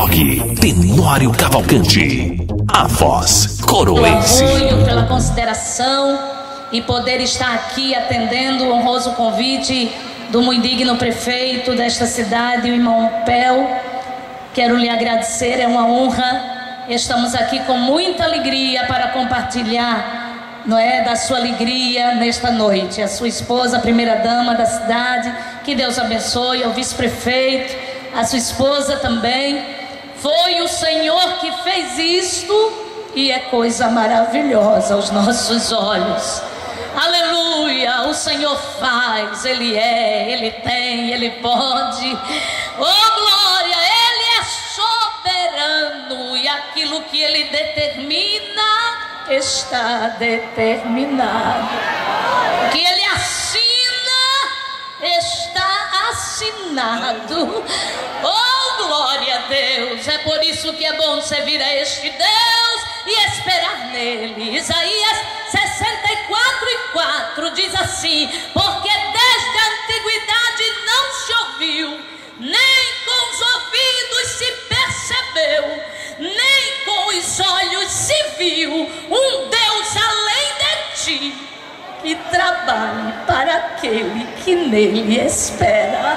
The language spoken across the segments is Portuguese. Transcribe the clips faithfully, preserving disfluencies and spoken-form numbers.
blog Tenório Cavalcante, a voz coroense. Pelo apoio, pela consideração e poder estar aqui atendendo o honroso convite do muito digno prefeito desta cidade, o irmão Pel. Quero lhe agradecer, é uma honra. Estamos aqui com muita alegria para compartilhar, não é, da sua alegria nesta noite. A sua esposa, a primeira dama da cidade, que Deus abençoe, ao vice-prefeito, a sua esposa também. Foi o Senhor que fez isto e é coisa maravilhosa aos nossos olhos. Aleluia, o Senhor faz, Ele é, Ele tem, Ele pode. Oh glória, Ele é soberano e aquilo que Ele determina está determinado. O que Ele assina está assinado. Oh glória a Deus, é por isso que é bom servir a este Deus e esperar nele. Isaías sessenta e quatro e quatro diz assim: porque desde a antiguidade não se ouviu, nem com os ouvidos se percebeu, nem com os olhos se viu um Deus além de ti, que trabalhe para aquele que nele espera.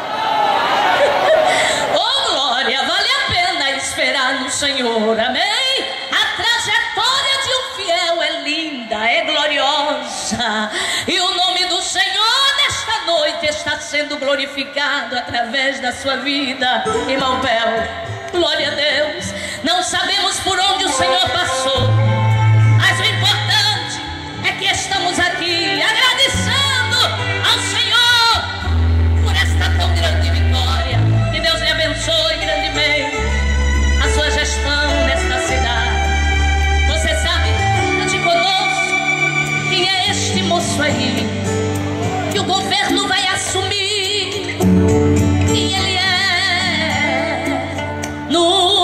Oh glória, vale a pena esperar no Senhor, amém? A trajetória de um fiel é linda, é gloriosa, e o nome do Senhor nesta noite está sendo glorificado através da sua vida, irmão Pel. Glória a Deus. Não sabemos por onde o Senhor passou, mas o importante é que estamos aqui agradecendo ao Senhor por esta tão grande vitória. Que Deus lhe abençoe grandemente a sua gestão nesta cidade. Você sabe, ande conosco, quem é este moço aí que o governo vai assumir? Quem ele é no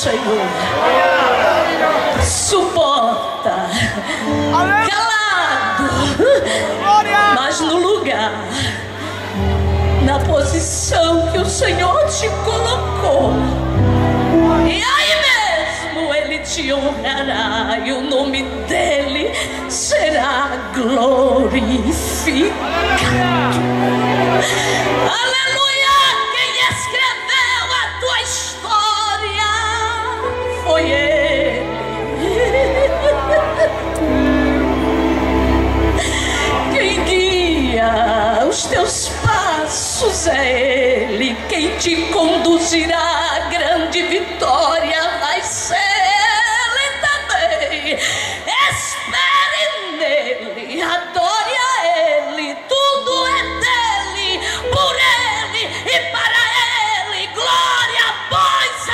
Senhor. Suporta, calado, mas no lugar, na posição que o Senhor te colocou. E aí mesmo Ele te honrará e o nome dEle será glorificado. Aleluia! Quem escreveu a tua história foi Ele. Quem guia os teus passos é Ele. Quem te conduzirá à grande vitória vai ser Ele também. Espere nele, adore a Ele. Tudo é dele, por Ele e para Ele. Glória, pois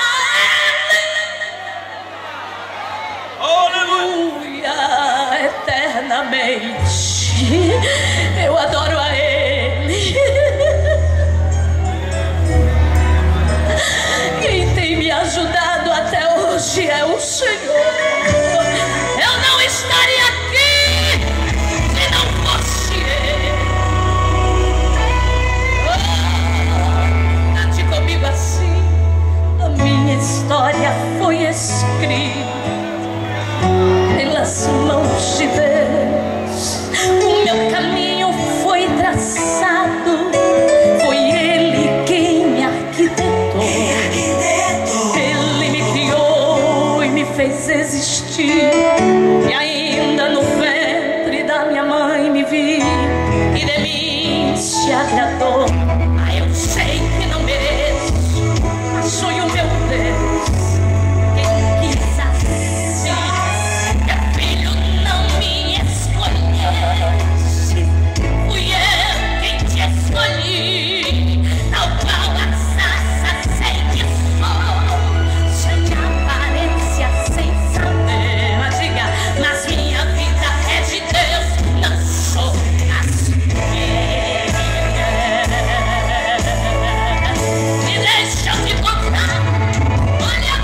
a Ele. Aleluia, eternamente. Eu adoro a Ele. Quem tem me ajudado até hoje é o Senhor. Eu não estaria aqui se não fosse Ele. Oh, cante comigo assim. A minha história foi escrita pelas mãos de Deus. O meu caminho foi traçado. Foi Ele quem me arquitetou. Ele me criou e me fez existir. E ainda no ventre da minha mãe me vi e de mim se agradou. Ah, eu sei que não mereço, mas foi o meu Deus quem quis assim. Meu filho não me escolhesse, fui eu quem te escolhi. Tal qual a sarça sei que sou, sem aparência, sem saber. Mas diga, mas minha vida é de Deus, não sou assim. Me deixa eu te contar, olha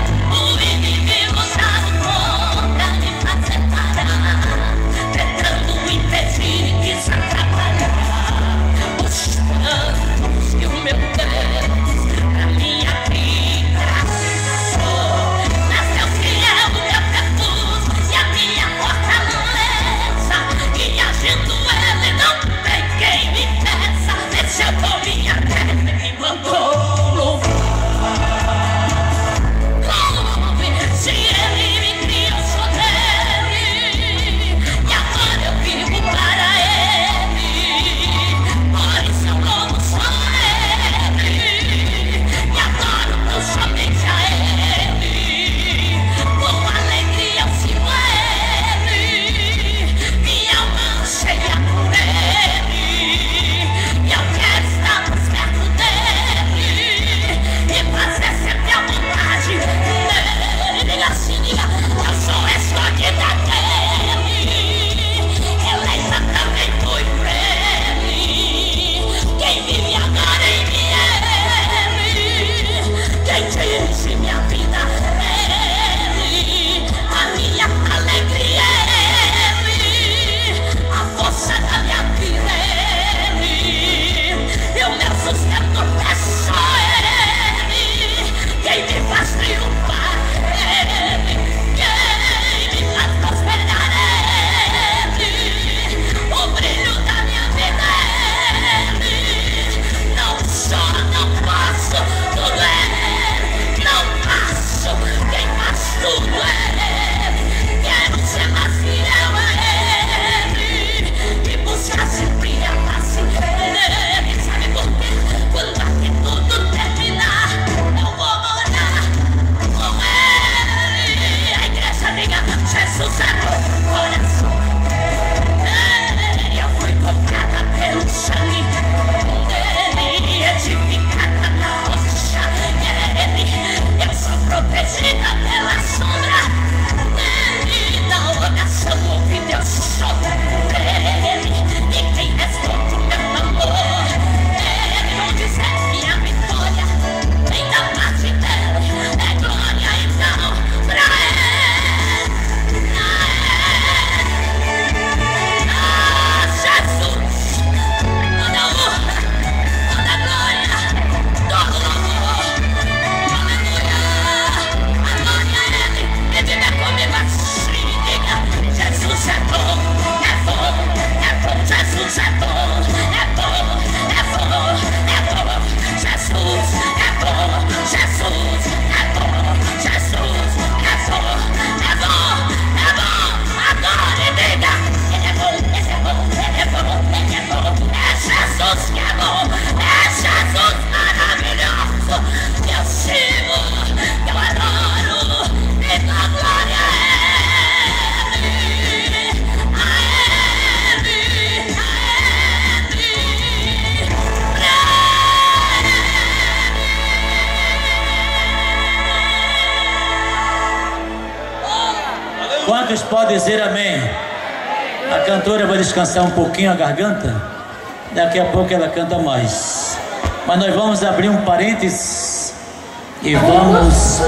Quantos podem dizer amém? A cantora vai descansar um pouquinho a garganta. Daqui a pouco ela canta mais. Mas nós vamos abrir um parênteses e vamos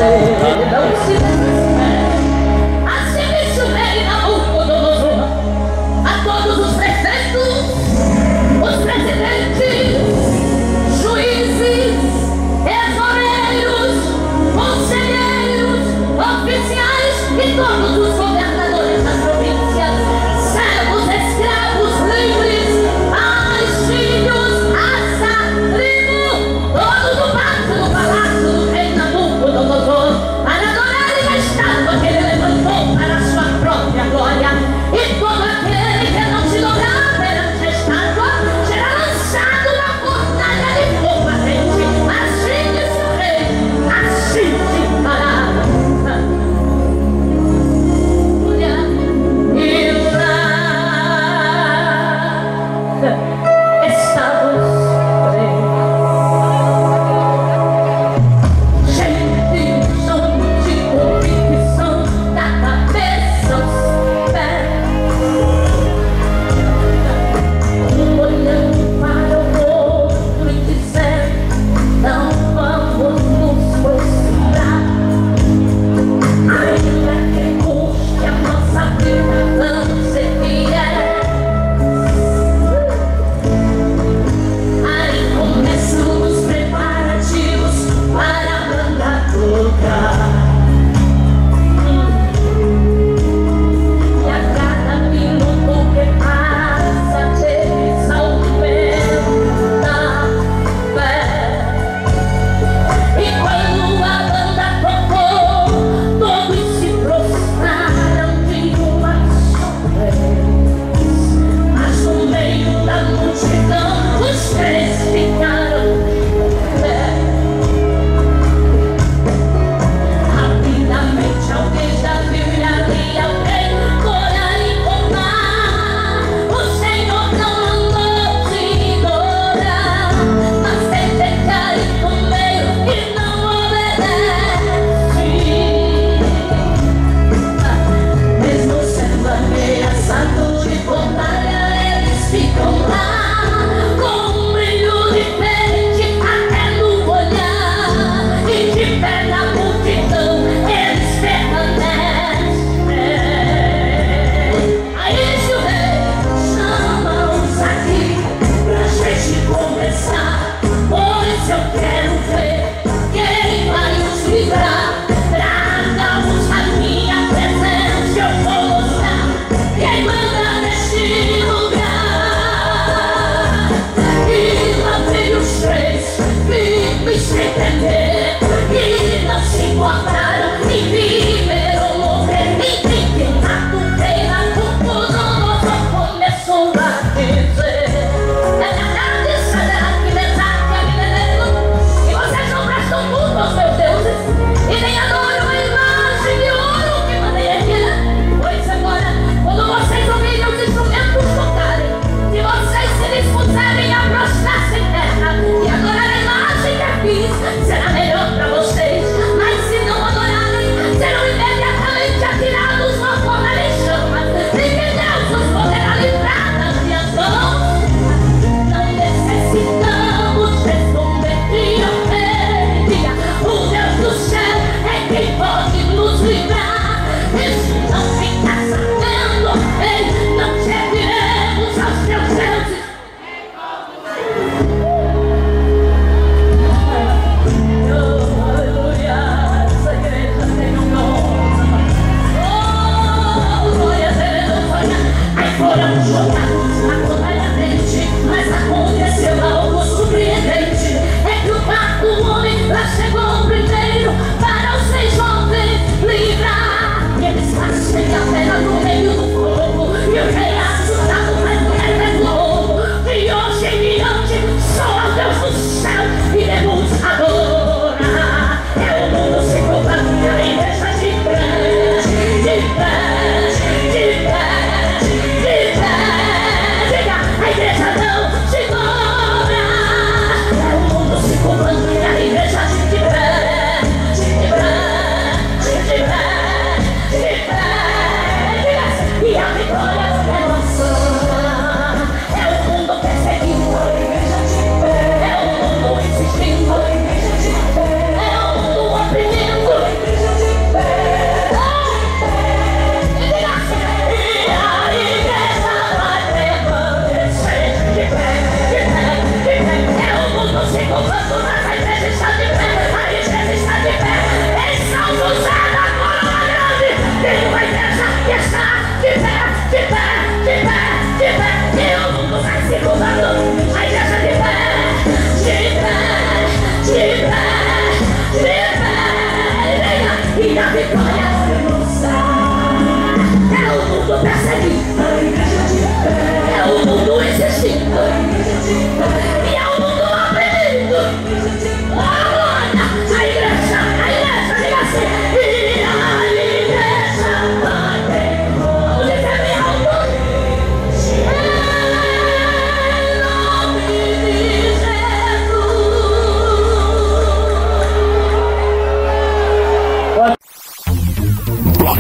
a todos os prefeitos, os presidentes, juízes, tesoureiros, conselheiros, oficiais e todos os governadores das províncias, servos, escravos, livres, pais, filhos, raça, tribo, todos do pátio, do palácio, do rei Nabucodonosor, para adorar e estar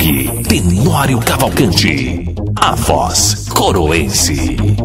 aqui, Tenório Cavalcante, a voz coroense.